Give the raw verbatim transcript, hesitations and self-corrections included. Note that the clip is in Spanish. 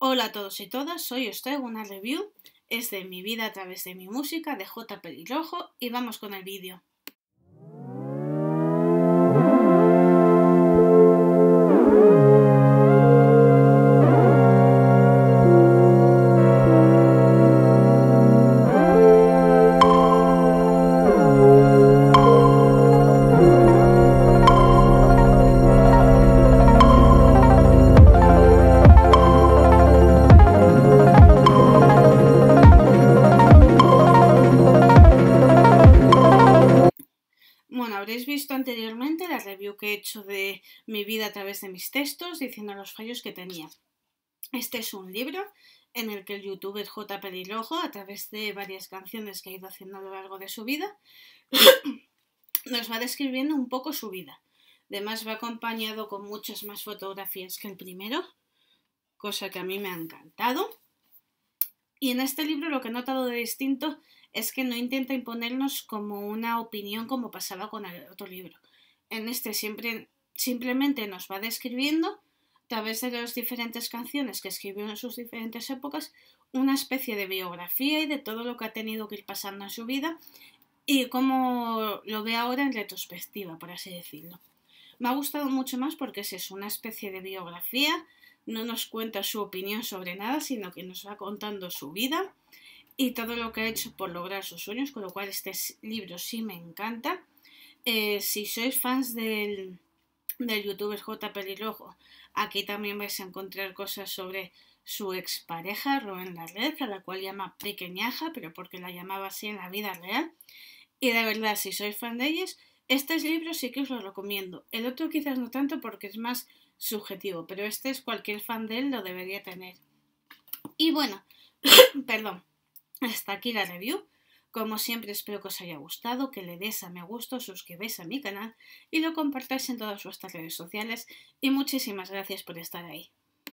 Hola a todos y todas, hoy os traigo una review, es de Mi vida a través de mi música, de J. Pelirrojo, y vamos con el vídeo. Bueno, habréis visto anteriormente la review que he hecho de Mi vida a través de mis textos, diciendo los fallos que tenía. Este es un libro en el que el youtuber J. Pelirrojo, a través de varias canciones que ha ido haciendo a lo largo de su vida, nos va describiendo un poco su vida. Además va acompañado con muchas más fotografías que el primero, cosa que a mí me ha encantado. Y en este libro lo que he notado de distinto es que no intenta imponernos como una opinión como pasaba con el otro libro. En este siempre, simplemente nos va describiendo, a través de las diferentes canciones que escribió en sus diferentes épocas, una especie de biografía y de todo lo que ha tenido que ir pasando en su vida y cómo lo ve ahora en retrospectiva, por así decirlo. Me ha gustado mucho más porque es eso, una especie de biografía. No nos cuenta su opinión sobre nada, sino que nos va contando su vida y todo lo que ha hecho por lograr sus sueños, con lo cual este libro sí me encanta. Eh, si sois fans del, del youtuber J. Pelirrojo, aquí también vais a encontrar cosas sobre su expareja, Rubén La Red, a la cual llama Pequeñaja, pero porque la llamaba así en la vida real. Y de verdad, si sois fan de ellos, este libro sí que os lo recomiendo. El otro quizás no tanto porque es más subjetivo, pero este es cualquier fan de él lo debería tener. Y bueno, perdón, hasta aquí la review. Como siempre espero que os haya gustado, que le des a me gusta, suscribáis a mi canal y lo compartáis en todas vuestras redes sociales y muchísimas gracias por estar ahí.